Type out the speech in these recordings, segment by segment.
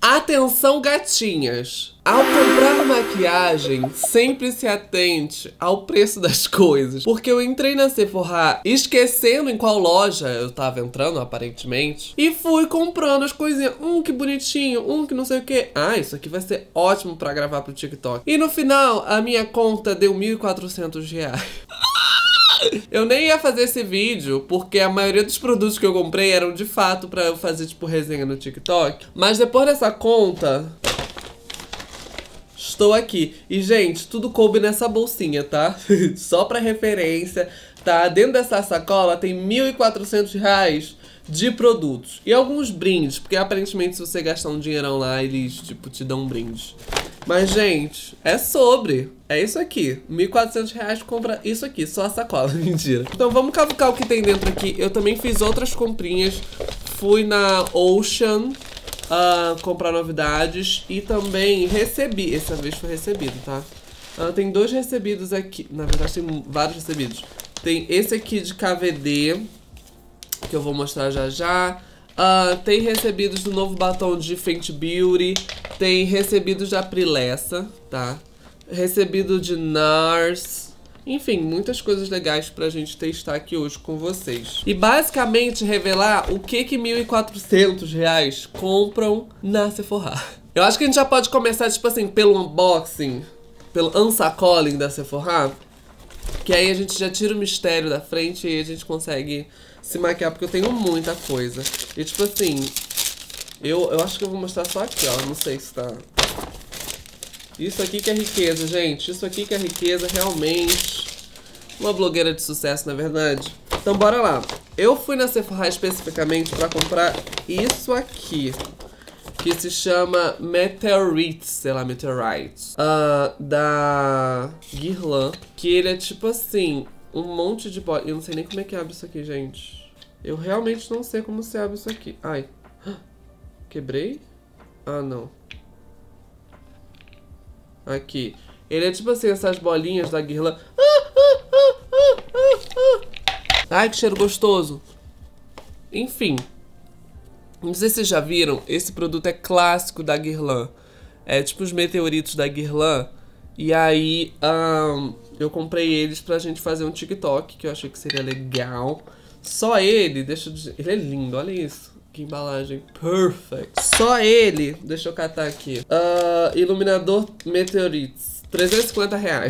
Atenção, gatinhas! Ao comprar maquiagem, sempre se atente ao preço das coisas. Porque eu entrei na Sephora esquecendo em qual loja eu tava entrando, aparentemente. E fui comprando as coisinhas. Que bonitinho, que não sei o que. Ah, isso aqui vai ser ótimo pra gravar pro TikTok. E no final, a minha conta deu R$1.400. Eu nem ia fazer esse vídeo, porque a maioria dos produtos que eu comprei eram de fato pra eu fazer, tipo, resenha no TikTok. Mas depois dessa conta, estou aqui. E, gente, tudo coube nessa bolsinha, tá? Só pra referência, tá? Dentro dessa sacola tem R$1.400 de produtos. E alguns brindes, porque aparentemente se você gastar um dinheirão lá, eles, tipo, te dão um brinde. Mas, gente, é isso aqui. R$1.400 compra isso aqui, só a sacola. Mentira. Então vamos cavucar o que tem dentro aqui. Eu também fiz outras comprinhas. Fui na Ocean comprar novidades. E também recebi. Essa vez foi recebido, tá? Tem 2 recebidos aqui. Na verdade tem vários recebidos. Tem esse aqui de KVD, que eu vou mostrar já já. Tem recebidos do novo batom de Fenty Beauty. Tem recebidos da Prilessa, tá? Recebido de NARS. Enfim, muitas coisas legais pra gente testar aqui hoje com vocês. E basicamente revelar o que R$1.400 compram na Sephora. Eu acho que a gente já pode começar, tipo assim, pelo unboxing, pelo unsacoling da Sephora. Que aí a gente já tira o mistério da frente e a gente consegue se maquiar, porque eu tenho muita coisa. E tipo assim, eu acho que eu vou mostrar só aqui, ó. Não sei se tá... Isso aqui que é riqueza, gente. Isso aqui que é riqueza, realmente. Uma blogueira de sucesso, na verdade. Então bora lá. Eu fui na Sephora especificamente pra comprar isso aqui, que se chama Meteorites, sei lá, Meteorites, da Guerlain. Que ele é tipo assim, um monte de bola. Eu não sei nem como é que abre isso aqui, gente. Eu realmente não sei como se abre isso aqui. Ai, quebrei? Ah, não. Aqui. Ele é tipo assim, essas bolinhas da Guerlain. Ai, que cheiro gostoso. Enfim. Não sei se vocês já viram, esse produto é clássico da Guerlain. É tipo os meteoritos da Guerlain. E aí, eu comprei eles pra gente fazer um TikTok, que eu achei que seria legal. Só ele, ele é lindo, olha isso. Que embalagem perfect. Só ele, deixa eu catar aqui. Iluminador Meteorites, R$350.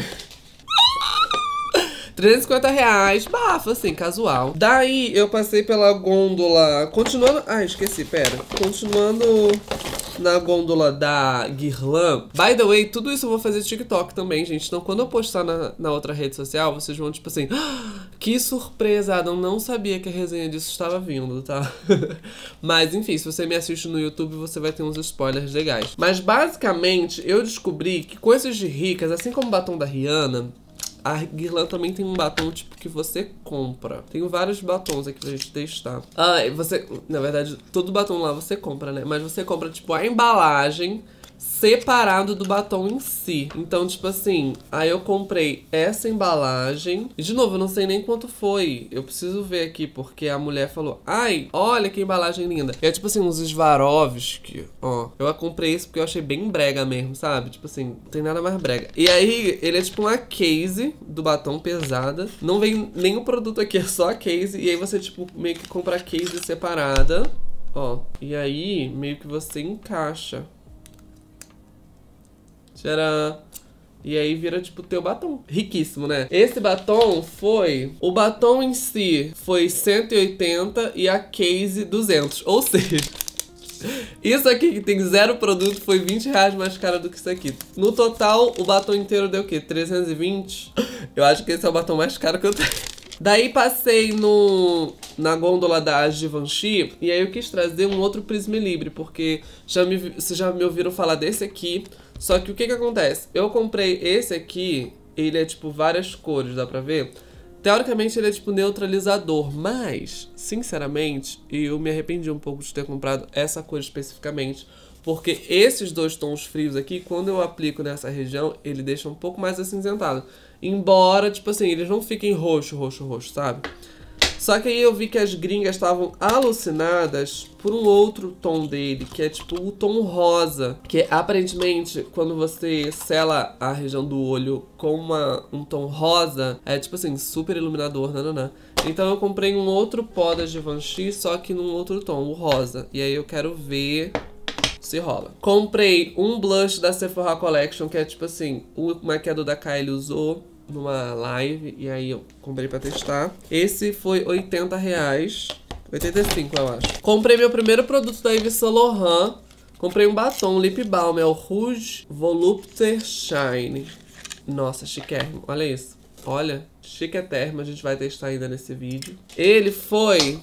R$350, bafo, assim, casual. Daí eu passei pela gôndola. Continuando. Ah, esqueci, pera. Continuando na gôndola da Guerlain. By the way, tudo isso eu vou fazer TikTok também, gente. Então quando eu postar na outra rede social, vocês vão tipo assim, que surpresa, Adam, não sabia que a resenha disso estava vindo, tá? Mas enfim, se você me assiste no YouTube, você vai ter uns spoilers legais. Mas basicamente, eu descobri que coisas de ricas, assim como o batom da Rihanna, a Guerlain também tem um batom, tipo, que você compra. Tenho vários batons aqui pra gente testar. Na verdade, todo batom lá você compra, né? Mas você compra, tipo, a embalagem separado do batom em si. Então, tipo assim, aí eu comprei essa embalagem. E, de novo, eu não sei nem quanto foi. Eu preciso ver aqui, porque a mulher falou, ai, olha que embalagem linda. E é tipo assim, uns Swarovski, ó. Eu comprei isso porque eu achei bem brega mesmo, sabe? Tipo assim, não tem nada mais brega. E aí, ele é tipo uma case do batom pesada. Não vem nem o produto aqui, é só a case. E aí você, tipo, meio que compra a case separada. Ó, e aí, meio que você encaixa. Tcharam! E aí vira, tipo, teu batom. Riquíssimo, né? Esse batom foi... O batom em si foi 180 e a case 200. Ou seja, isso aqui que tem 0 produto foi R$20 mais caro do que isso aqui. No total, o batom inteiro deu o quê? 320? Eu acho que esse é o batom mais caro que eu tenho. Daí passei na gôndola da Givenchy e aí eu quis trazer um outro Prisme Libre, porque vocês já me ouviram falar desse aqui. Só que o que acontece? Eu comprei esse aqui, ele é tipo várias cores, dá pra ver? Teoricamente ele é tipo neutralizador, mas, sinceramente, eu me arrependi um pouco de ter comprado essa cor especificamente. Porque esses 2 tons frios aqui, quando eu aplico nessa região, ele deixa um pouco mais acinzentado. Embora, tipo assim, eles não fiquem roxo, sabe? Só que aí eu vi que as gringas estavam alucinadas por um outro tom dele, que é tipo o tom rosa. Que aparentemente, quando você sela a região do olho com um tom rosa, é tipo assim, super iluminador, nananã. Então eu comprei um outro pó da Givenchy, só que num outro tom, o rosa. E aí eu quero ver se rola. Comprei um blush da Sephora Collection, que é tipo assim, o maquiador da Kylie usou numa live, e aí eu comprei pra testar. Esse foi R$80, 85 eu acho. Comprei meu primeiro produto da Yves Saint Laurent. Comprei um batom, um lip balm, é o Rouge Volupté Shine. Nossa, chiquérrimo, olha isso. Olha, chiquetérrimo, a gente vai testar ainda nesse vídeo. Ele foi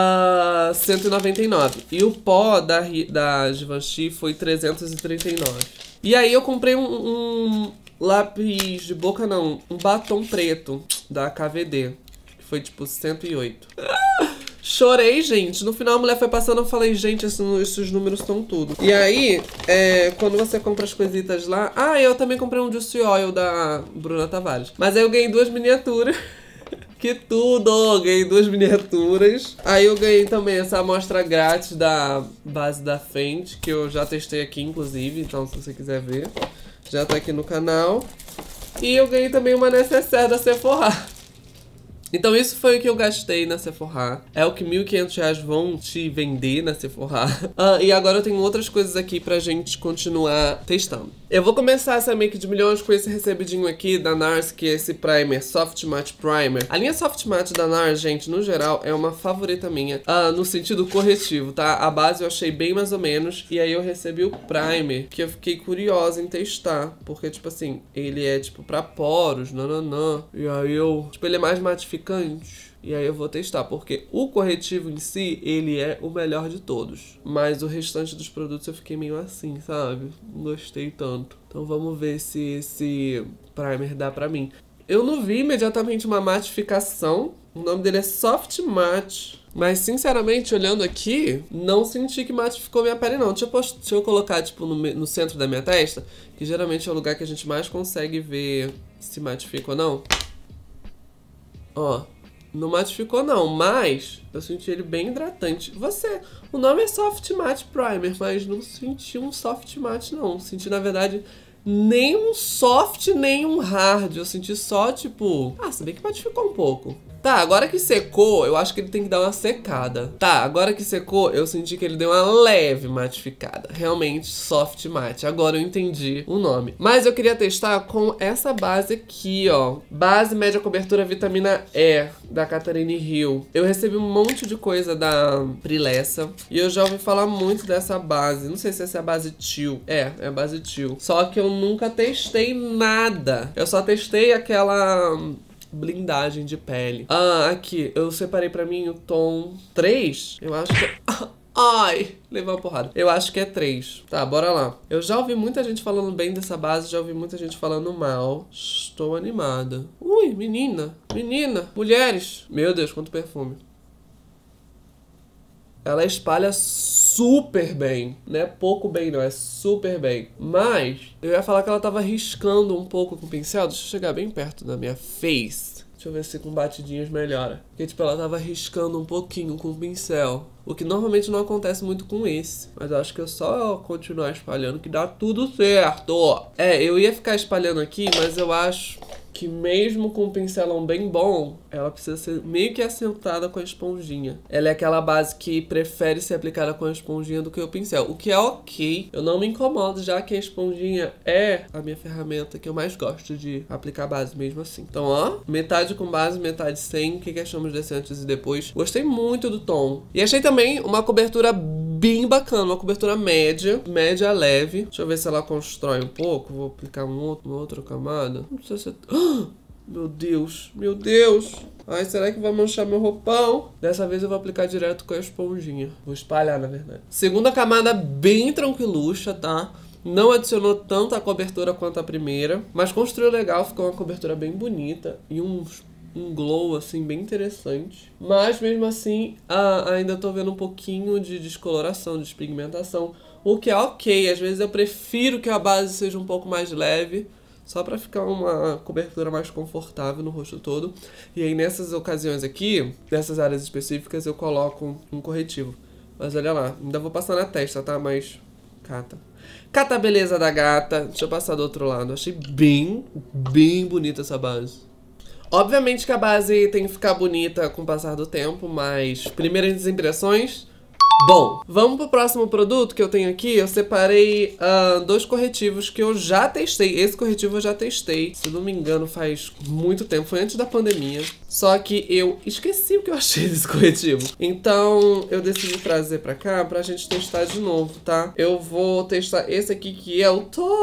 R$199. E o pó da Givenchy foi R$339. E aí eu comprei um lápis de boca, não, um batom preto da KVD, que foi tipo 108. Chorei, gente. No final a mulher foi passando, eu falei, gente, esses números estão tudo. E aí, quando você compra as coisitas lá... Ah, eu também comprei um Juicy Oil da Bruna Tavares. Mas aí eu ganhei 2 miniaturas. Que tudo! Ganhei 2 miniaturas. Aí eu ganhei também essa amostra grátis da base da Fenty, que eu já testei aqui, inclusive. Então, se você quiser ver, já tá aqui no canal. E eu ganhei também uma necessaire da Sephora. Então isso foi o que eu gastei na Sephora. É o que R$1.500 vão te vender na Sephora. E agora eu tenho outras coisas aqui pra gente continuar testando. Eu vou começar essa make de milhões com esse recebidinho aqui da NARS, que é esse primer, Soft Matte Primer. A linha Soft Matte da NARS, gente, no geral, é uma favorita minha, no sentido corretivo, tá? A base eu achei bem mais ou menos, e aí eu recebi o primer, que eu fiquei curiosa em testar, porque, tipo assim, ele é, tipo, pra poros, nananã, e aí tipo, ele é mais matificante. E aí eu vou testar, porque o corretivo em si, ele é o melhor de todos. Mas o restante dos produtos eu fiquei meio assim, sabe? Não gostei tanto. Então vamos ver se esse primer dá pra mim. Eu não vi imediatamente uma matificação. O nome dele é Soft Matte. Mas, sinceramente, olhando aqui, não senti que matificou minha pele, não. Deixa eu colocar, tipo, no centro da minha testa, que geralmente é o lugar que a gente mais consegue ver se matifica ou não. Ó, não matificou não, mas eu senti ele bem hidratante. O nome é Soft Matte Primer, mas não senti um soft matte não. Senti, na verdade, nem um soft, nem um hard. Eu senti só, tipo... se bem que matificou um pouco. Tá, agora que secou, eu acho que ele tem que dar uma secada. Tá, agora que secou, eu senti que ele deu uma leve matificada. Realmente, soft matte. Agora eu entendi o nome. Mas eu queria testar com essa base aqui, ó. Base média cobertura vitamina E, da Catherine Hill. Eu recebi um monte de coisa da Prilessa. E eu já ouvi falar muito dessa base. Não sei se essa é a base Teal. É a base Teal. Só que eu nunca testei nada. Eu só testei aquela... blindagem de pele. Aqui, eu separei pra mim o tom 3. Eu acho que... Ai, levei uma porrada. Eu acho que é 3. Tá, bora lá. Eu já ouvi muita gente falando bem dessa base, já ouvi muita gente falando mal. Estou animada. Ui, menina, mulheres. Meu Deus, quanto perfume. Ela espalha super bem, não é pouco bem não, é super bem. Mas eu ia falar que ela tava riscando um pouco com o pincel. Deixa eu chegar bem perto da minha face. Deixa eu ver se com batidinhas melhora. Porque tipo, ela tava riscando um pouquinho com o pincel. O que normalmente não acontece muito com esse. Mas eu acho que é só continuar espalhando que dá tudo certo. Eu ia ficar espalhando aqui, mas eu acho que mesmo com um pincelão bem bom, ela precisa ser meio que assentada com a esponjinha. Ela é aquela base que prefere ser aplicada com a esponjinha do que o pincel, o que é ok. Eu não me incomodo, já que a esponjinha é a minha ferramenta que eu mais gosto de aplicar base mesmo assim. Então, ó, metade com base, metade sem. O que achamos desse antes e depois? Gostei muito do tom. E achei também uma cobertura bem bacana, uma cobertura média leve. Deixa eu ver se ela constrói um pouco. Vou aplicar uma outra camada. Não sei se... Meu Deus. Ai, será que vai manchar meu roupão? Dessa vez eu vou aplicar direto com a esponjinha. Vou espalhar, na verdade. Segunda camada bem tranquilucha, tá? Não adicionou tanta cobertura quanto a primeira, mas construiu legal, ficou uma cobertura bem bonita e um glow, assim, bem interessante. Mas, mesmo assim, ainda tô vendo um pouquinho de descoloração, de despigmentação, o que é ok. Às vezes eu prefiro que a base seja um pouco mais leve Só pra ficar uma cobertura mais confortável no rosto todo. E aí nessas ocasiões aqui, nessas áreas específicas, eu coloco um corretivo. Mas olha lá, ainda vou passar na testa, tá? Mas cata. Cata a beleza da gata. Deixa eu passar do outro lado. Achei bem bonita essa base. Obviamente que a base tem que ficar bonita com o passar do tempo, mas primeiras impressões... Bom, vamos pro próximo produto que eu tenho aqui. Eu separei 2 corretivos que eu já testei. Esse corretivo eu já testei, se não me engano, faz muito tempo. Foi antes da pandemia. Só que eu esqueci o que eu achei desse corretivo. Então, eu decidi trazer pra cá pra gente testar de novo, tá? Eu vou testar esse aqui, que é o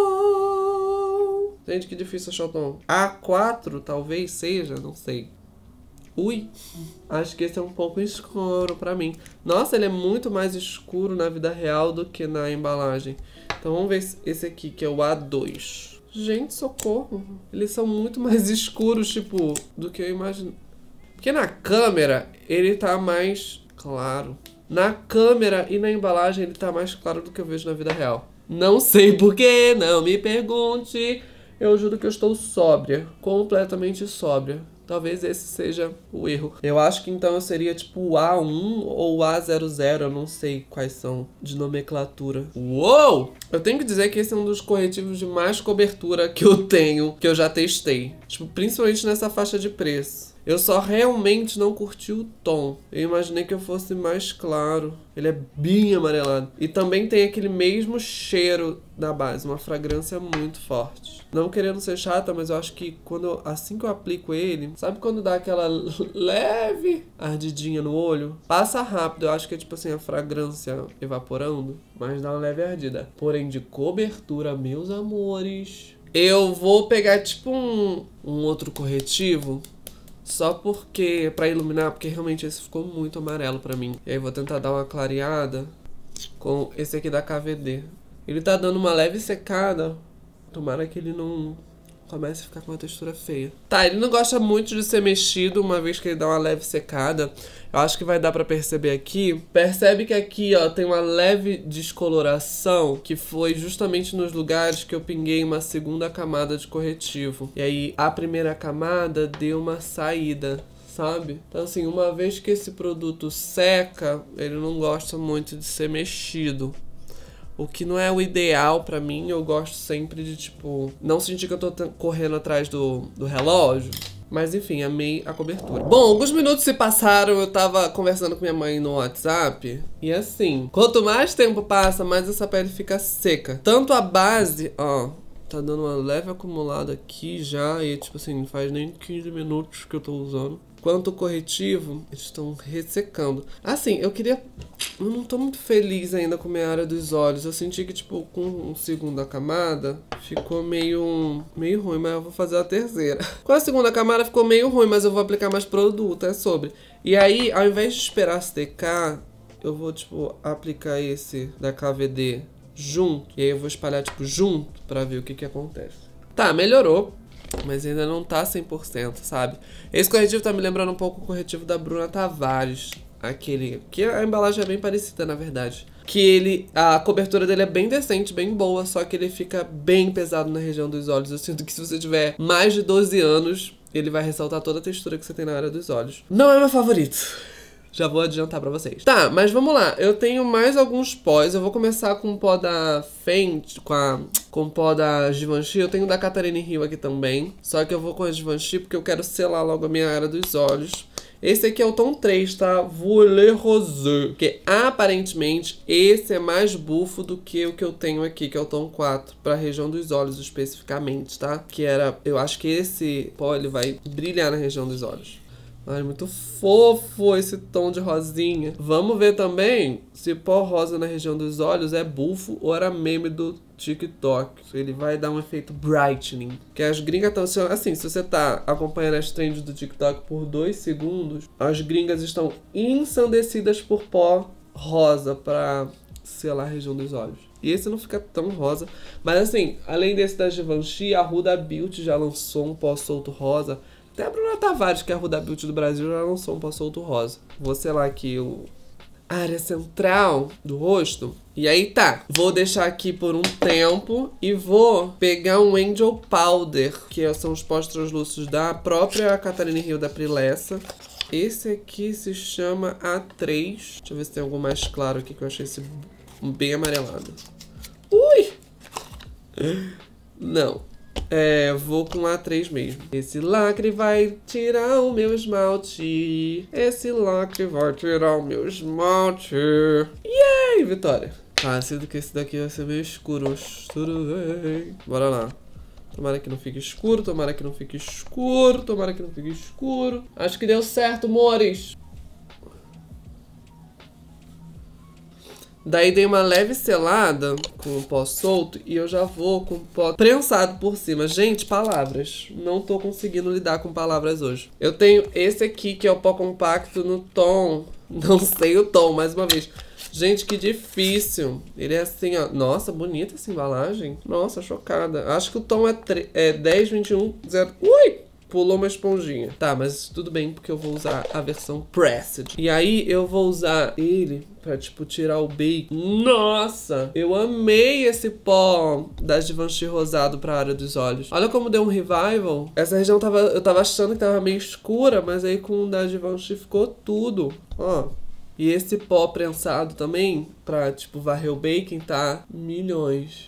tom. Gente, que difícil achar o tom. A4, talvez seja, não sei. Ui, acho que esse é um pouco escuro pra mim. Nossa, ele é muito mais escuro na vida real do que na embalagem. Então vamos ver esse aqui, que é o A2. Gente, socorro. Eles são muito mais escuros, tipo, do que eu imagino. Porque na câmera, ele tá mais claro. Na câmera e na embalagem, ele tá mais claro do que eu vejo na vida real. Não sei porquê, não me pergunte. Eu juro que eu estou sóbria, completamente sóbria. Talvez esse seja o erro. Eu acho que então eu seria tipo o A1 ou o A00, eu não sei quais são de nomenclatura. Uou! Eu tenho que dizer que esse é um dos corretivos de mais cobertura que eu tenho, que eu já testei. Tipo, principalmente nessa faixa de preço. Eu só realmente não curti o tom. Eu imaginei que eu fosse mais claro. Ele é bem amarelado. E também tem aquele mesmo cheiro da base, uma fragrância muito forte. Não querendo ser chata, mas eu acho que assim que eu aplico ele, sabe quando dá aquela leve ardidinha no olho? Passa rápido, eu acho que é tipo assim, a fragrância evaporando, mas dá uma leve ardida. Porém, de cobertura, meus amores, eu vou pegar tipo um outro corretivo, só porque, pra iluminar, porque realmente esse ficou muito amarelo pra mim. E aí vou tentar dar uma clareada com esse aqui da KVD. Ele tá dando uma leve secada. Tomara que ele não comece a ficar com uma textura feia. Tá, ele não gosta muito de ser mexido, uma vez que ele dá uma leve secada. Eu acho que vai dar pra perceber aqui. Percebe que aqui, ó, tem uma leve descoloração, que foi justamente nos lugares que eu pinguei uma segunda camada de corretivo. E aí, a primeira camada deu uma saída, sabe? Então assim, uma vez que esse produto seca, ele não gosta muito de ser mexido. O que não é o ideal pra mim. Eu gosto sempre de, tipo, não sentir que eu tô correndo atrás do relógio. Mas enfim, amei a cobertura. Bom, alguns minutos se passaram, eu tava conversando com minha mãe no WhatsApp. E assim, quanto mais tempo passa, mais essa pele fica seca. Tanto a base, ó, tá dando uma leve acumulada aqui já. E tipo assim, não faz nem 15 minutos que eu tô usando. Quanto o corretivo, eles estão ressecando. Assim, eu não tô muito feliz ainda com a minha área dos olhos. Eu senti que, tipo, com a segunda camada, ficou meio ruim, mas eu vou fazer a terceira. Com a segunda camada ficou meio ruim, mas eu vou aplicar mais produto, é sobre. E aí, ao invés de esperar secar, eu vou, tipo, aplicar esse da KVD junto. E aí eu vou espalhar, tipo, junto pra ver o que acontece. Tá, melhorou. Mas ainda não tá 100%, sabe? Esse corretivo tá me lembrando um pouco o corretivo da Bruna Tavares. Aquele... que a embalagem é bem parecida, na verdade. Que a cobertura dele é bem decente, bem boa, só que ele fica bem pesado na região dos olhos. Eu sinto que se você tiver mais de 12 anos, ele vai ressaltar toda a textura que você tem na área dos olhos. Não é meu favorito. Já vou adiantar pra vocês. Tá, mas vamos lá. Eu tenho mais alguns pós. Eu vou começar com o pó da Fenty, com o pó da Givenchy. Eu tenho da Catarina Hill aqui também. Só que eu vou com a Givenchy porque eu quero selar logo a minha área dos olhos. Esse aqui é o tom 3, tá? Voile Rosé. Porque aparentemente esse é mais bufo do que o que eu tenho aqui, que é o tom 4. Pra região dos olhos especificamente, tá? Que era... eu acho que esse pó, ele vai brilhar na região dos olhos. Ai, muito fofo esse tom de rosinha. Vamos ver também se pó rosa na região dos olhos é bufo ou era meme do TikTok. Ele vai dar um efeito brightening. Que as gringas estão... assim, se você tá acompanhando as trends do TikTok por 2 segundos, as gringas estão ensandecidas por pó rosa pra selar a região dos olhos. E esse não fica tão rosa. Mas assim, além desse da Givenchy, a Huda Beauty já lançou um pó solto rosa. Até a Bruna Tavares, que é a Huda Beauty do Brasil, já lançou um pó solto rosa. Vou selar aqui área central do rosto. E aí tá, vou deixar aqui por um tempo e vou pegar um Angel Powder, que são os pós translúcidos da própria Catarina Hill da Prilessa. Esse aqui se chama A3. Deixa eu ver se tem algum mais claro aqui, que eu achei esse bem amarelado. Ui! Não. Vou com A3 mesmo. Esse lacre vai tirar o meu esmalte. Esse lacre vai tirar o meu esmalte. Yay, vitória. Ah, sinto que esse daqui vai ser meio escuro. Tudo bem. Bora lá. Tomara que não fique escuro, tomara que não fique escuro, tomara que não fique escuro. Acho que deu certo, amores. Daí dei uma leve selada com o pó solto e eu já vou com o pó prensado por cima. Gente, palavras. Não tô conseguindo lidar com palavras hoje. Eu tenho esse aqui, que é o pó compacto no tom... Não sei o tom, mais uma vez. Gente, que difícil. Ele é assim, ó. Nossa, bonita essa embalagem. Nossa, chocada. Acho que o tom é 10, 21, 0... Ui! Pulou uma esponjinha. Tá, mas tudo bem, porque eu vou usar a versão Pressed. E aí, eu vou usar ele pra, tipo, tirar o bacon. Nossa! Eu amei esse pó da Givenchy rosado pra área dos olhos. Olha como deu um revival. Essa região eu tava achando que tava meio escura, mas aí com o da Givenchy ficou tudo. Ó. E esse pó prensado também, pra, tipo, varrer o bacon, tá milhões.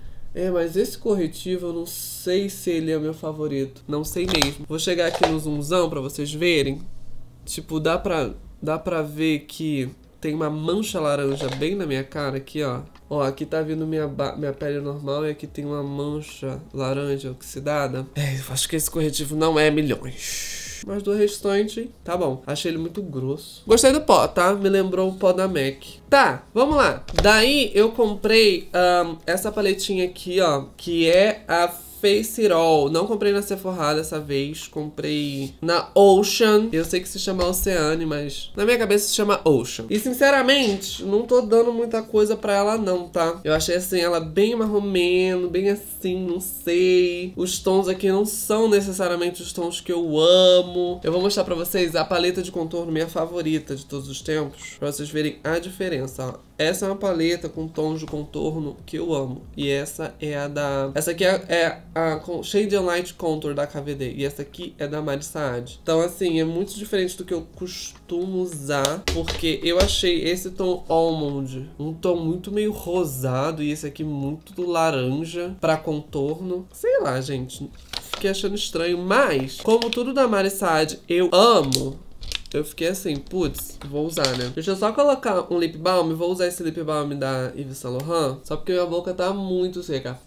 Mas esse corretivo eu não sei se ele é o meu favorito. Não sei mesmo. Vou chegar aqui no zoomzão pra vocês verem. Tipo, dá pra ver que tem uma mancha laranja bem na minha cara aqui, ó. Ó, aqui tá vindo minha pele normal e aqui tem uma mancha laranja oxidada. Eu acho que esse corretivo não é milhões. Mas do restante, tá bom. Achei ele muito grosso. Gostei do pó, tá? Me lembrou o pó da MAC. Tá, vamos lá. Daí eu comprei essa paletinha aqui, ó. Que é a Face It All. Não comprei na Sephora dessa vez. Comprei na Ocean. Eu sei que se chama Oceane, mas na minha cabeça se chama Ocean. E sinceramente, não tô dando muita coisa pra ela não, tá? Eu achei assim, ela bem marromeno, bem assim, não sei. Os tons aqui não são necessariamente os tons que eu amo. Eu vou mostrar pra vocês a paleta de contorno minha favorita de todos os tempos, pra vocês verem a diferença, ó. Essa é uma paleta com tons de contorno que eu amo. E essa é a da... Essa aqui é a Shade and Light Contour da KVD. E essa aqui é da Mari Saad. Então, assim, é muito diferente do que eu costumo usar. Porque eu achei esse tom Almond um tom muito meio rosado. E esse aqui muito do laranja pra contorno. Sei lá, gente. Fiquei achando estranho. Mas, como tudo da Mari Saad eu amo... Eu fiquei assim, putz, vou usar, né? Deixa eu só colocar um lip balm. Vou usar esse lip balm da Yves Saint Laurent. Só porque minha boca tá muito seca.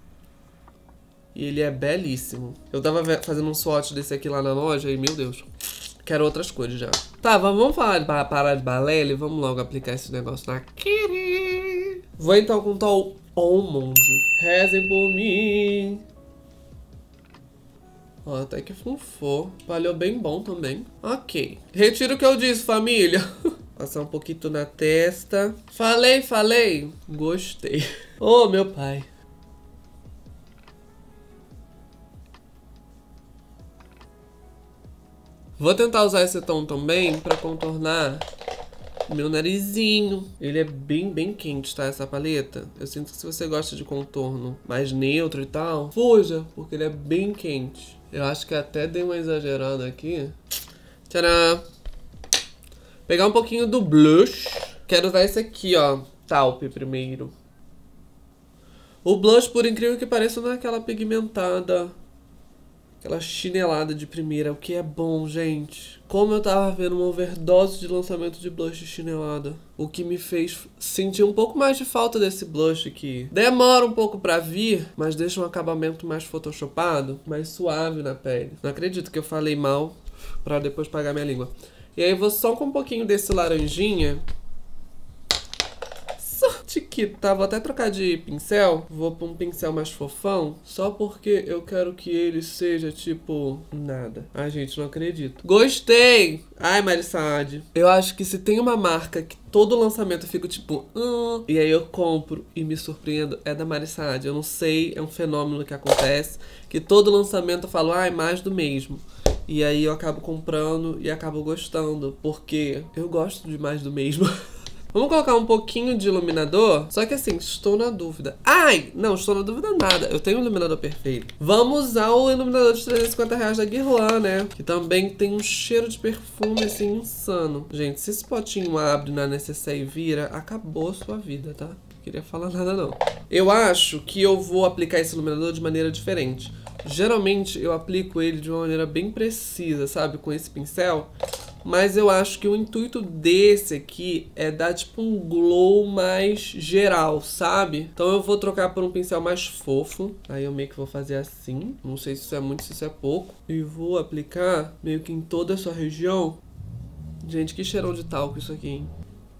E ele é belíssimo. Eu tava fazendo um swatch desse aqui lá na loja e, meu Deus, quero outras cores já. Tá, vamos falar de parar de balé e vamos logo aplicar esse negócio na cara. Vou então com o tom Almond. Rezem por mim. Ó, até que funfou. Palhou bem bom também. Ok. Retiro o que eu disse, família. Passar um pouquinho na testa. Falei. Gostei. Oh, meu pai. Vou tentar usar esse tom também pra contornar meu narizinho. Ele é bem quente, tá? Essa paleta. Eu sinto que se você gosta de contorno mais neutro e tal, fuja, porque ele é bem quente. Eu acho que até dei uma exagerada aqui. Tcharam! Pegar um pouquinho do blush. Quero usar esse aqui, ó. Taupe primeiro. O blush, por incrível que pareça, não é aquela pigmentada, aquela chinelada de primeira, o que é bom, gente. Como eu tava vendo uma overdose de lançamento de blush de chinelada. O que me fez sentir um pouco mais de falta desse blush que demora um pouco pra vir, mas deixa um acabamento mais photoshopado, mais suave na pele. Não acredito que eu falei mal pra depois pagar minha língua. E aí vou só com um pouquinho desse laranjinha. Tiquito, tá? Vou até trocar de pincel. Vou pra um pincel mais fofão. Só porque eu quero que ele seja tipo... nada. Ai, gente, não acredito. Gostei! Ai, Mari Saad. Eu acho que se tem uma marca que todo lançamento eu fico tipo... e aí eu compro e me surpreendo, é da Mari Saad. Eu não sei, é um fenômeno que acontece. Que todo lançamento eu falo, ai, mais do mesmo. E aí eu acabo comprando e acabo gostando. Porque eu gosto de mais do mesmo. Vamos colocar um pouquinho de iluminador. Só que assim, estou na dúvida. Ai, não, estou na dúvida nada. Eu tenho um iluminador perfeito. Vamos usar o iluminador de R$350 da Guerlain, né? Que também tem um cheiro de perfume, assim, insano. Gente, se esse potinho abre na necessaire e vira, acabou a sua vida, tá? Não queria falar nada, não. Eu acho que eu vou aplicar esse iluminador de maneira diferente. Geralmente, eu aplico ele de uma maneira bem precisa, sabe? Com esse pincel. Mas eu acho que o intuito desse aqui é dar tipo um glow mais geral, sabe? Então eu vou trocar por um pincel mais fofo. Aí eu meio que vou fazer assim. Não sei se isso é muito, se isso é pouco. E vou aplicar meio que em toda a sua região. Gente, que cheirão de talco isso aqui, hein?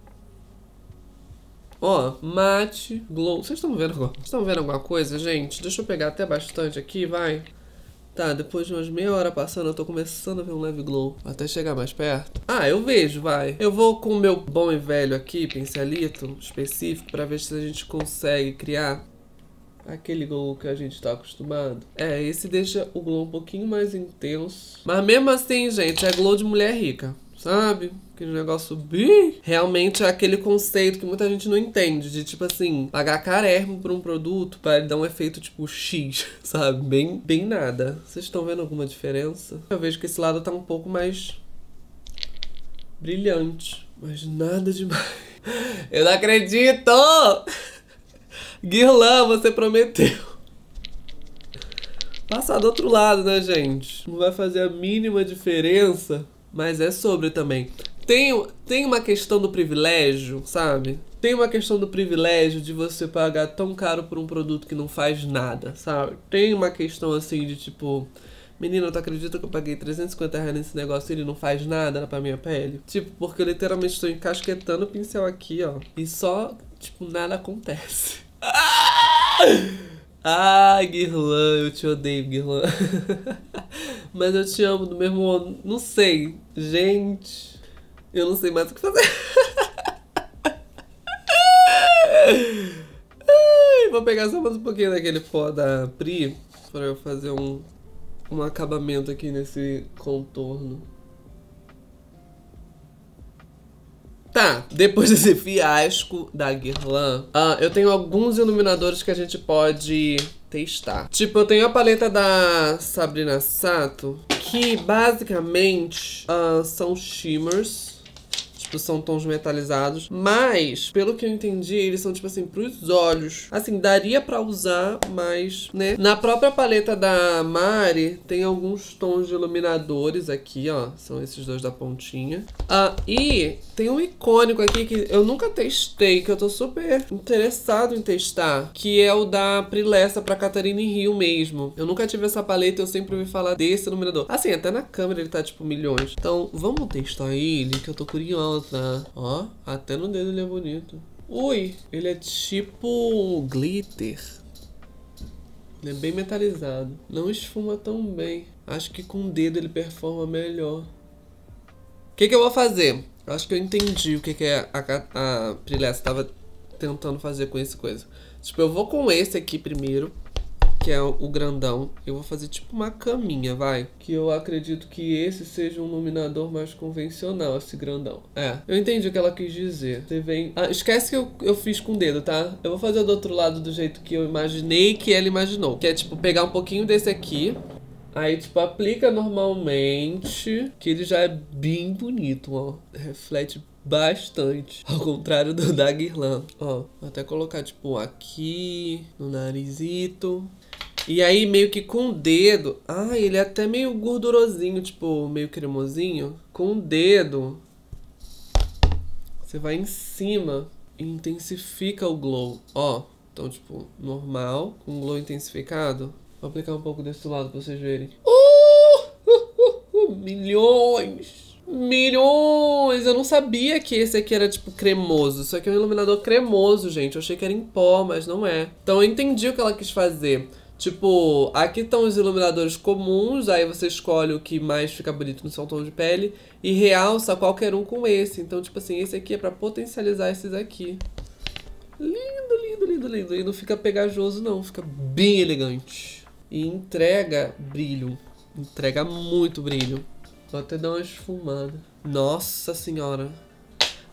Ó, mate, glow. Vocês estão vendo agora? Vocês estão vendo alguma coisa, gente? Deixa eu pegar até bastante aqui, vai. Tá, depois de umas meia hora passando, eu tô começando a ver um leve glow. Até chegar mais perto. Ah, eu vejo, vai. Eu vou com o meu bom e velho aqui, pincelito específico, pra ver se a gente consegue criar aquele glow que a gente tá acostumado. É, esse deixa o glow um pouquinho mais intenso. Mas mesmo assim, gente, é glow de mulher rica, sabe? Aquele negócio bem... Realmente é aquele conceito que muita gente não entende. De tipo assim, pagar carérrimo por um produto pra ele dar um efeito tipo X, sabe? Bem nada. Vocês estão vendo alguma diferença? Eu vejo que esse lado tá um pouco mais brilhante. Mas nada demais. Eu não acredito! Guerlain, você prometeu. Passar do outro lado, né, gente? Não vai fazer a mínima diferença. Mas é sobre também. Tem uma questão do privilégio, sabe? Tem uma questão do privilégio de você pagar tão caro por um produto que não faz nada, sabe? Tem uma questão assim de tipo... Menina, tu acredita que eu paguei R$350 nesse negócio e ele não faz nada pra minha pele? Tipo, porque eu literalmente estou encasquetando o pincel aqui, ó. E só, tipo, nada acontece. Ai, Guerlain, eu te odeio, Guerlain. Mas eu te amo do mesmo modo. Não sei. Gente, eu não sei mais o que fazer. Vou pegar só mais um pouquinho daquele pó da Pri pra eu fazer um acabamento aqui nesse contorno. Tá, depois desse fiasco da Guerlain, eu tenho alguns iluminadores que a gente pode testar. Tipo, eu tenho a paleta da Sabrina Sato, que basicamente são shimmers. Tipo, são tons metalizados. Mas, pelo que eu entendi, eles são, tipo assim, pros olhos. Assim, daria pra usar, mas, né? Na própria paleta da Mari, tem alguns tons de iluminadores aqui, ó. São esses dois da pontinha. E tem um icônico aqui que eu nunca testei, que eu tô super interessado em testar. Que é o da Prilessa pra Catarine Hill mesmo. Eu nunca tive essa paleta, eu sempre ouvi falar desse iluminador. Assim, até na câmera ele tá, tipo, milhões. Então, vamos testar ele, que eu tô curiosa. Ó, até no dedo ele é bonito. Ui, ele é tipo glitter. Ele é bem metalizado. Não esfuma tão bem. Acho que com o dedo ele performa melhor. O que eu vou fazer? Acho que eu entendi o que a Prilessa estava tentando fazer com esse coisa. Tipo, eu vou com esse aqui primeiro, que é o grandão. Eu vou fazer tipo uma caminha, vai. Que eu acredito que esse seja um iluminador mais convencional, esse grandão. É, eu entendi o que ela quis dizer. Você vem... esquece que eu fiz com o dedo, tá? Eu vou fazer do outro lado do jeito que eu imaginei que ela imaginou. Que é tipo pegar um pouquinho desse aqui. Aí, tipo, aplica normalmente. Que ele já é bem bonito, ó. Reflete bastante. Ao contrário do da Guerlain. Ó, vou até colocar, tipo, aqui no narizito. E aí, meio que com o dedo... ele é até meio gordurosinho, tipo, meio cremosinho. Com o dedo, você vai em cima e intensifica o glow. Ó, então, tipo, normal, com glow intensificado. Vou aplicar um pouco desse lado pra vocês verem. Milhões! Milhões! Eu não sabia que esse aqui era, tipo, cremoso. Isso aqui é um iluminador cremoso, gente. Eu achei que era em pó, mas não é. Então eu entendi o que ela quis fazer. Tipo, aqui estão os iluminadores comuns, aí você escolhe o que mais fica bonito no seu tom de pele e realça qualquer um com esse. Então, tipo assim, esse aqui é pra potencializar esses aqui. Lindo, lindo, lindo, lindo. E não fica pegajoso, não. Fica bem elegante. E entrega brilho. Entrega muito brilho. Vou até dar uma esfumada. Nossa senhora.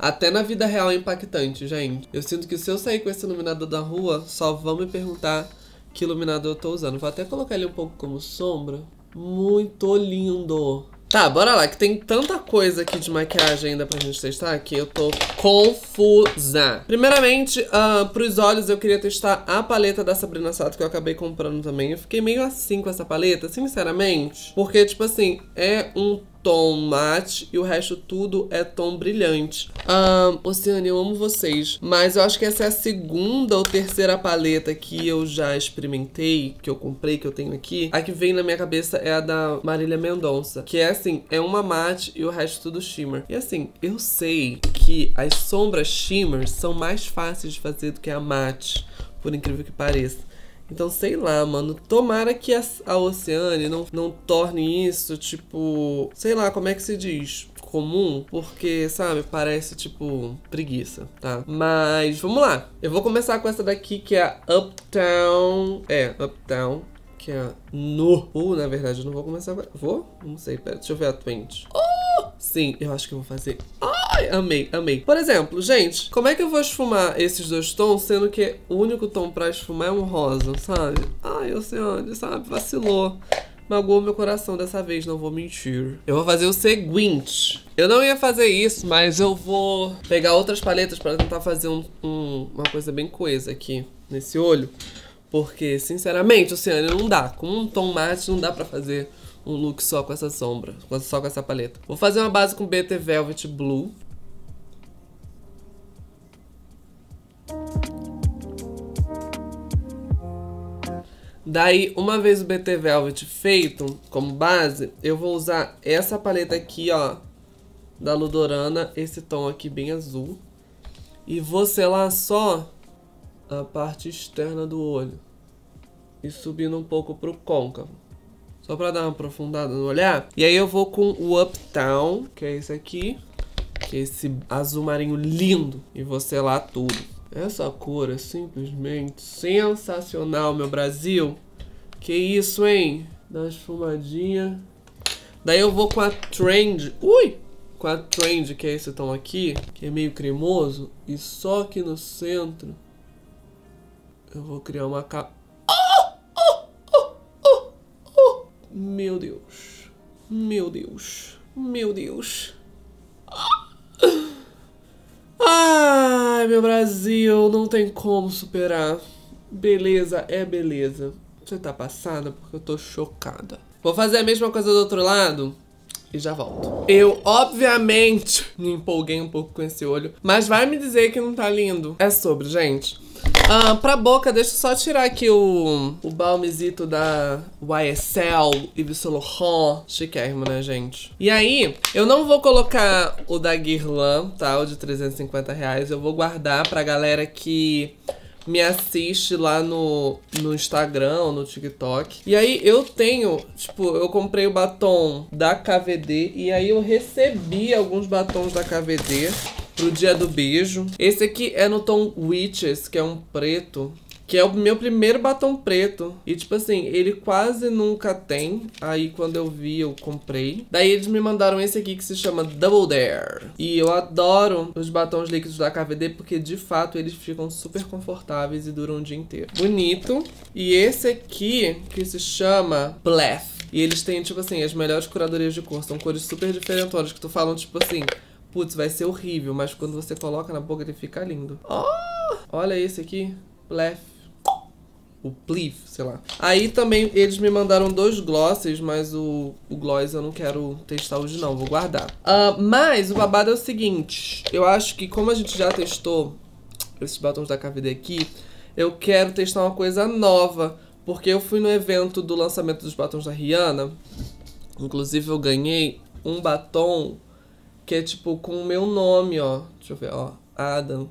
Até na vida real é impactante, gente. Eu sinto que se eu sair com esse iluminador da rua, só vão me perguntar que iluminador eu tô usando. Vou até colocar ele um pouco como sombra. Muito lindo. Tá, bora lá, que tem tanta coisa aqui de maquiagem ainda pra gente testar que eu tô confusa. Primeiramente, pros olhos eu queria testar a paleta da Sabrina Sato, que eu acabei comprando também. Eu fiquei meio assim com essa paleta, sinceramente. Porque, tipo assim, é um tom mate e o resto tudo é tom brilhante. Oceane, eu amo vocês, mas eu acho que essa é a segunda ou terceira paleta que eu já experimentei, que eu comprei, que eu tenho aqui. A que vem na minha cabeça é a da Marília Mendonça, que é assim, é uma mate e o resto tudo shimmer. E assim, eu sei que as sombras shimmer são mais fáceis de fazer do que a mate, por incrível que pareça. Então, sei lá, mano, tomara que a Oceane não torne isso, tipo, sei lá, como é que se diz? Comum, porque, sabe, parece, tipo, preguiça, tá? Mas, vamos lá. Eu vou começar com essa daqui, que é a Uptown. Uptown, que é na verdade, eu não vou começar agora. Vou? Não sei, pera, deixa eu ver a 20. Sim, eu acho que eu vou fazer. Ai, amei, amei. Por exemplo, gente, como é que eu vou esfumar esses dois tons, sendo que o único tom pra esfumar é um rosa, sabe? Ai, Oceane, sabe? Vacilou. Magoou meu coração dessa vez, não vou mentir. Eu vou fazer o seguinte. Eu não ia fazer isso, mas eu vou pegar outras paletas pra tentar fazer uma coisa bem coesa aqui nesse olho. Porque, sinceramente, Oceane, não dá. Com um tom mate não dá pra fazer um look só com essa sombra, só com essa paleta. Vou fazer uma base com BT Velvet Blue. Daí, uma vez o BT Velvet feito como base, eu vou usar essa paleta aqui, ó, da Ludorana, esse tom aqui bem azul. E vou selar só a parte externa do olho. E subindo um pouco pro côncavo. Só pra dar uma aprofundada no olhar. E aí eu vou com o Uptown, que é esse aqui. Que é esse azul marinho lindo. E vou selar tudo. Essa cor é simplesmente sensacional, meu Brasil. Que isso, hein? Dá uma esfumadinha. Daí eu vou com a Trend. Ui! Com a Trend, que é esse tom aqui. Que é meio cremoso. E só aqui no centro eu vou criar uma capa. Meu Deus. Meu Deus. Meu Deus. Ai, meu Brasil, não tem como superar. Beleza é beleza. Você tá passada porque eu tô chocada. Vou fazer a mesma coisa do outro lado e já volto. Eu, obviamente, me empolguei um pouco com esse olho, mas vai me dizer que não tá lindo. É sobre, gente. Pra boca, deixa eu só tirar aqui o balmezito da YSL Yves Saint Laurent. Chiquérrimo, né, gente? E aí, eu não vou colocar o da Guerlain, tá? O de R$350. Eu vou guardar pra galera que me assiste lá no Instagram ou no TikTok. E aí eu tenho, tipo, eu comprei o batom da KVD e aí eu recebi alguns batons da KVD pro dia do beijo. Esse aqui é no tom Witches, que é um preto, que é o meu primeiro batom preto. E tipo assim, ele quase nunca tem. Aí quando eu vi, eu comprei. Daí eles me mandaram esse aqui que se chama Double Dare. E eu adoro os batons líquidos da KVD porque de fato eles ficam super confortáveis e duram o dia inteiro. Bonito. E esse aqui que se chama Bluff. E eles têm tipo assim, as melhores curadorias de cor. São cores super diferentonas que tu falam tipo assim, putz, vai ser horrível, mas quando você coloca na boca ele fica lindo. Oh, olha esse aqui, Bluff. O Pliff, sei lá. Aí também eles me mandaram 2 glosses, mas o gloss eu não quero testar hoje não, vou guardar. Mas o babado é o seguinte, eu acho que como a gente já testou esses batons da KVD aqui, eu quero testar uma coisa nova, porque eu fui no evento do lançamento dos batons da Rihanna, inclusive eu ganhei um batom que é tipo com o meu nome, ó. Deixa eu ver, ó. Adam.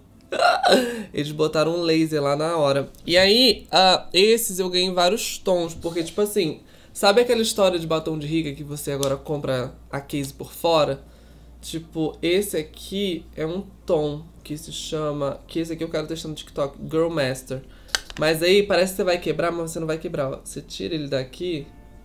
Eles botaram um laser lá na hora. E aí, esses eu ganhei em vários tons. Porque, tipo assim, sabe aquela história de batom de rica que você agora compra a case por fora? Tipo, esse aqui é um tom que se chama... Que esse aqui eu quero testar no TikTok, Girl Master. Mas aí parece que você vai quebrar, mas você não vai quebrar, ó. Você tira ele daqui,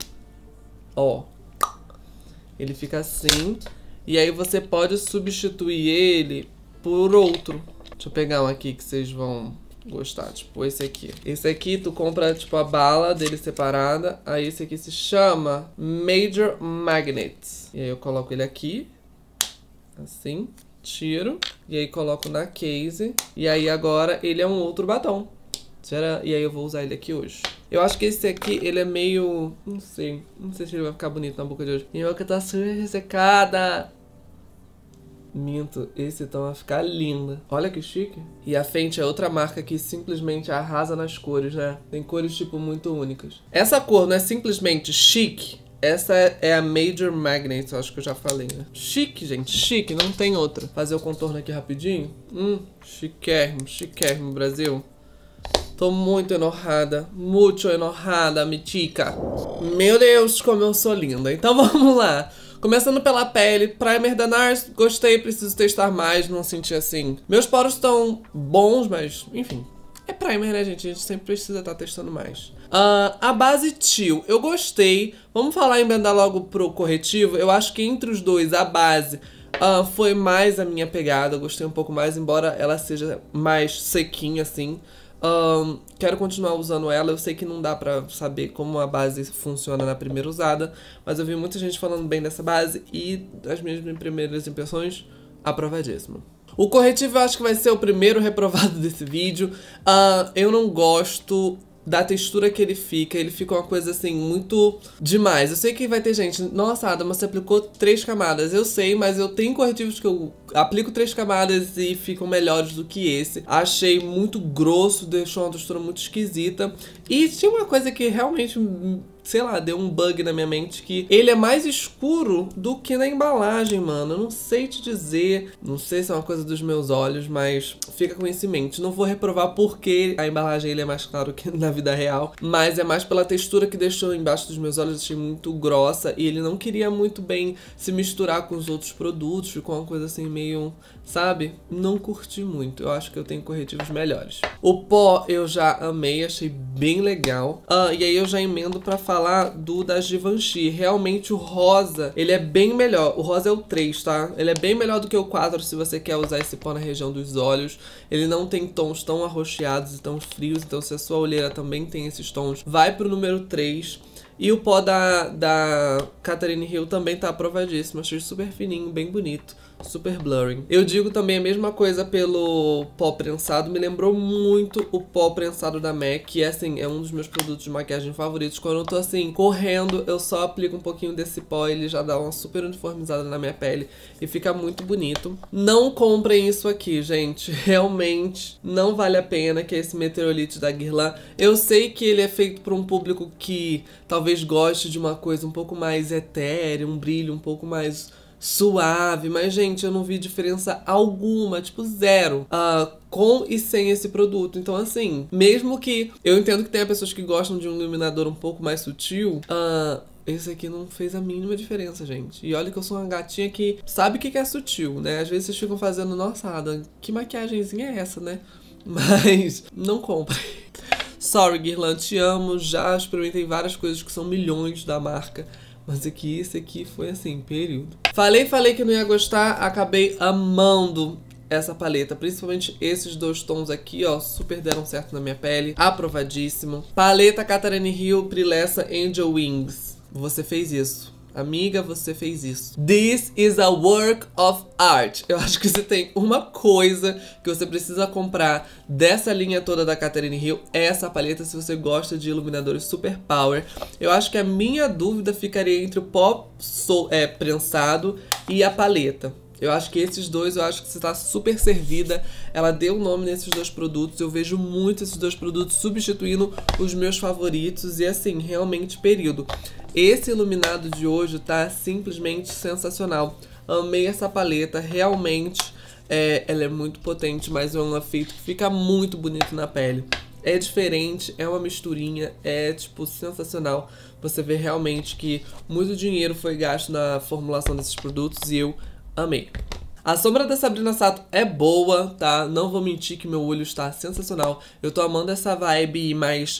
ó. Ele fica assim. E aí você pode substituir ele por outro. Deixa eu pegar um aqui que vocês vão gostar, tipo esse aqui. Esse aqui tu compra, tipo, a bala dele separada. Aí esse aqui se chama Major Magnets. E aí eu coloco ele aqui, assim, tiro. E aí coloco na case. E aí agora ele é um outro batom. E aí eu vou usar ele aqui hoje. Eu acho que esse aqui, ele é meio... Não sei se ele vai ficar bonito na boca de hoje. Minha boca tá super ressecada. Minto, esse então vai ficar linda. Olha que chique. E a Fenty é outra marca que simplesmente arrasa nas cores, né? Tem cores, tipo, muito únicas. Essa cor não é simplesmente chique. Essa é a Major Magnets, eu acho que eu já falei, né? Chique, gente, chique, não tem outra. Fazer o contorno aqui rapidinho. Chiquérrimo, Brasil. Tô muito enojada, mitica. Meu Deus, como eu sou linda. Então vamos lá. Começando pela pele, primer da NARS, gostei, preciso testar mais, não senti assim. Meus poros estão bons, mas, enfim, é primer, né, gente? A gente sempre precisa estar testando mais. A base Teal, eu gostei. Vamos falar em emendar logo pro corretivo. Eu acho que entre os dois, a base foi mais a minha pegada. Eu gostei um pouco mais, embora ela seja mais sequinha, assim. Quero continuar usando ela. Eu sei que não dá pra saber como a base funciona na primeira usada, mas eu vi muita gente falando bem dessa base e as minhas primeiras impressões, aprovadíssimo. O corretivo eu acho que vai ser o primeiro reprovado desse vídeo. Eu não gosto da textura que ele fica uma coisa assim, muito demais. Eu sei que vai ter gente, nossa, Ada, você aplicou 3 camadas. Eu sei, mas eu tenho corretivos que eu aplico 3 camadas e ficam melhores do que esse. Achei muito grosso, deixou uma textura muito esquisita. E tinha uma coisa que realmente, sei lá, deu um bug na minha mente, que ele é mais escuro do que na embalagem, mano. Eu não sei te dizer, não sei se é uma coisa dos meus olhos, mas fica com isso em mente. Não vou reprovar porque a embalagem ele é mais claro que na vida real, mas é mais pela textura que deixou embaixo dos meus olhos. Achei muito grossa e ele não queria muito bem se misturar com os outros produtos, ficou uma coisa assim meio, sabe? Não curti muito, eu acho que eu tenho corretivos melhores. O pó eu já amei, achei bem legal. E aí eu já emendo pra falar do da Givenchy. Realmente o rosa, ele é bem melhor. O rosa é o 3, tá? Ele é bem melhor do que o 4 se você quer usar esse pó na região dos olhos. Ele não tem tons tão arroxeados e tão frios, então se a sua olheira também tem esses tons, vai pro número 3. E o pó da Catherine Hill também tá aprovadíssimo. Achei super fininho, bem bonito. Super blurring. Eu digo também a mesma coisa pelo pó prensado. Me lembrou muito o pó prensado da MAC, que assim, é um dos meus produtos de maquiagem favoritos. Quando eu tô assim, correndo, eu só aplico um pouquinho desse pó, ele já dá uma super uniformizada na minha pele e fica muito bonito. Não comprem isso aqui, gente. Realmente não vale a pena, que é esse Meteorite da Guerlain. Eu sei que ele é feito para um público que talvez goste de uma coisa um pouco mais etérea, um brilho um pouco mais suave, mas gente, eu não vi diferença alguma, tipo zero, com e sem esse produto. Então assim, mesmo que eu entendo que tenha pessoas que gostam de um iluminador um pouco mais sutil, esse aqui não fez a mínima diferença, gente. E olha que eu sou uma gatinha que sabe o que é sutil, né? Às vezes vocês ficam fazendo, nossa, Ada, que maquiagemzinha é essa, né? Mas não comprem. Sorry, Guerlain, te amo, já experimentei várias coisas que são milhões da marca, mas esse aqui foi assim, período. Falei que não ia gostar, acabei amando essa paleta, principalmente esses 2 tons aqui, ó, super deram certo na minha pele, aprovadíssimo. Paleta Catherine Hill Prilessa Angel Wings, você fez isso. Amiga, você fez isso. This is a work of art. Eu acho que você tem uma coisa que você precisa comprar dessa linha toda da Catherine Hill, é essa paleta, se você gosta de iluminadores super power. Eu acho que a minha dúvida ficaria entre o pó prensado e a paleta. Eu acho que esses dois, eu acho que você tá super servida. Ela deu o nome nesses 2 produtos. Eu vejo muito esses 2 produtos substituindo os meus favoritos. E assim, realmente período. Esse iluminado de hoje tá simplesmente sensacional. Amei essa paleta, realmente ela é muito potente, mas é um efeito que fica muito bonito na pele. É diferente, é uma misturinha, é tipo sensacional. Você vê realmente que muito dinheiro foi gasto na formulação desses produtos e eu amei. A sombra da Sabrina Sato é boa, tá? Não vou mentir que meu olho está sensacional. Eu tô amando essa vibe mais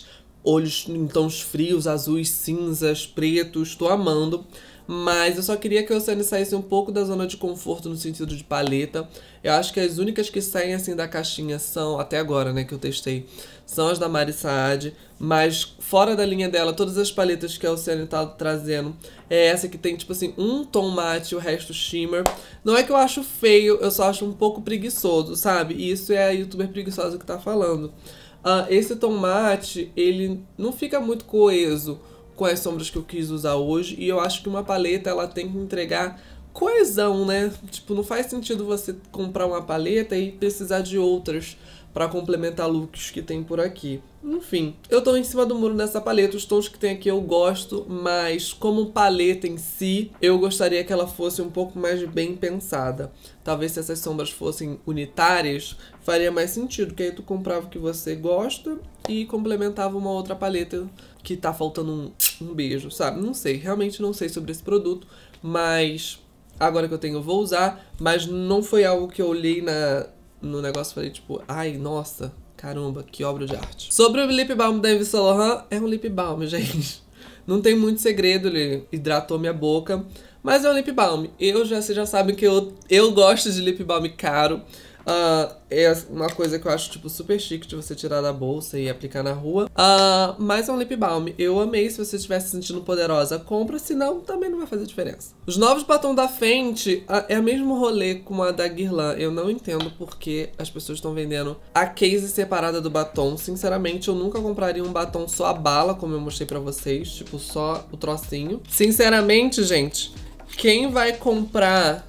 olhos em tons frios, azuis, cinzas, pretos, tô amando. Mas eu só queria que a Oceane saísse um pouco da zona de conforto no sentido de paleta. Eu acho que as únicas que saem assim da caixinha são, até agora, né, que eu testei, são as da Mari Saad. Mas fora da linha dela, todas as paletas que a Oceane tá trazendo é essa que tem, tipo assim, um tom mate e o resto shimmer. Não é que eu acho feio, eu só acho um pouco preguiçoso, sabe? E isso é a youtuber preguiçosa que tá falando. Esse tom mate, ele não fica muito coeso com as sombras que eu quis usar hoje. E eu acho que uma paleta, ela tem que entregar coesão, né? Tipo, não faz sentido você comprar uma paleta e precisar de outras pra complementar looks que tem por aqui. Enfim, eu tô em cima do muro nessa paleta. Os tons que tem aqui eu gosto, mas como paleta em si, eu gostaria que ela fosse um pouco mais bem pensada. Talvez se essas sombras fossem unitárias, faria mais sentido, que aí tu comprava o que você gosta e complementava uma outra paleta que tá faltando um beijo, sabe? Não sei, realmente não sei sobre esse produto, mas agora que eu tenho eu vou usar, mas não foi algo que eu olhei no negócio e falei tipo, ai, nossa, caramba, que obra de arte. Sobre o lip balm da Yves Saint Laurent, é um lip balm, gente. Não tem muito segredo, ele hidratou minha boca, mas é um lip balm. Vocês já sabem que eu gosto de lip balm caro. É uma coisa que eu acho, tipo, super chique de você tirar da bolsa e aplicar na rua. Mas é um lip balm. Eu amei. Se você estiver se sentindo poderosa, compra. Senão, também não vai fazer diferença. Os novos batons da Fenty é o mesmo rolê com a da Guerlain. Eu não entendo porque as pessoas estão vendendo a case separada do batom. Sinceramente, eu nunca compraria um batom só a bala, como eu mostrei pra vocês. Tipo, só o trocinho. Sinceramente, gente, quem vai comprar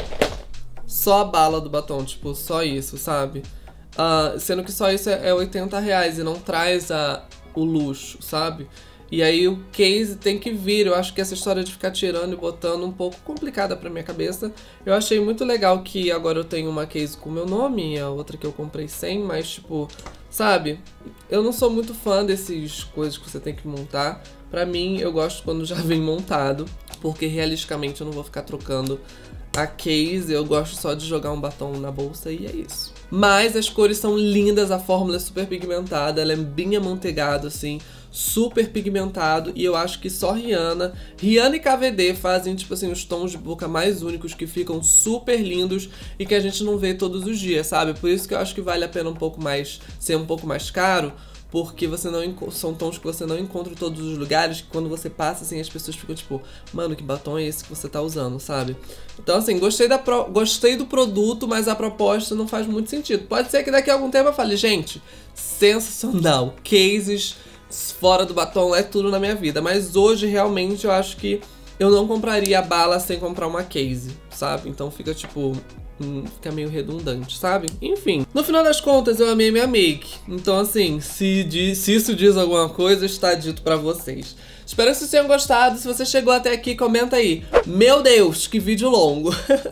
só a bala do batom, tipo, só isso, sabe? Sendo que só isso é R$80 e não traz o luxo, sabe? E aí o case tem que vir. Eu acho que essa história de ficar tirando e botando um pouco complicada pra minha cabeça. Eu achei muito legal que agora eu tenho uma case com o meu nome e a outra que eu comprei sem, mas tipo, sabe? Eu não sou muito fã dessas coisas que você tem que montar. Pra mim, eu gosto quando já vem montado, porque realisticamente eu não vou ficar trocando a case, eu gosto só de jogar um batom na bolsa e é isso. Mas as cores são lindas, a fórmula é super pigmentada, ela é bem amanteigada, assim, super pigmentado. E eu acho que só Rihanna e KVD fazem, tipo assim, os tons de boca mais únicos que ficam super lindos e que a gente não vê todos os dias, sabe? Por isso que eu acho que vale a pena ser um pouco mais caro, porque são tons que você não encontra em todos os lugares, que quando você passa, assim, as pessoas ficam tipo, mano, que batom é esse que você tá usando, sabe? Então, assim, gostei do produto, mas a proposta não faz muito sentido. Pode ser que daqui a algum tempo eu fale, gente, sensacional, cases fora do batom é tudo na minha vida. Mas hoje, realmente, eu acho que eu não compraria a bala sem comprar uma case, sabe? Então fica, tipo, fica meio redundante, sabe? Enfim, no final das contas eu amei minha make. Então assim, se isso diz alguma coisa, está dito pra vocês. Espero que vocês tenham gostado. Se você chegou até aqui, comenta aí. Meu Deus, que vídeo longo.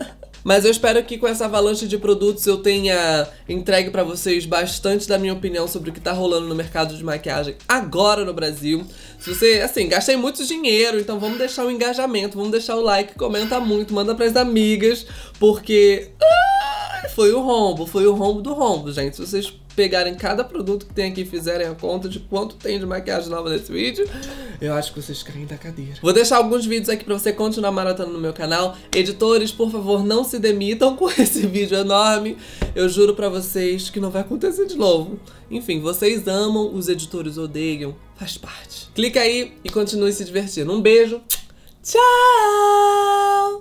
Mas eu espero que com essa avalanche de produtos eu tenha entregue pra vocês bastante da minha opinião sobre o que tá rolando no mercado de maquiagem agora no Brasil. Se você, assim, gastei muito dinheiro, então vamos deixar o engajamento, vamos deixar o like, comenta muito, manda pras amigas, porque foi o rombo do rombo, gente. Se vocês pegarem cada produto que tem aqui e fizerem a conta de quanto tem de maquiagem nova nesse vídeo, eu acho que vocês caem da cadeira. Vou deixar alguns vídeos aqui pra você continuar maratona no meu canal. Editores, por favor, não se demitam com esse vídeo enorme. Eu juro pra vocês que não vai acontecer de novo. Enfim, vocês amam, os editores odeiam, faz parte. Clica aí e continue se divertindo. Um beijo, tchau!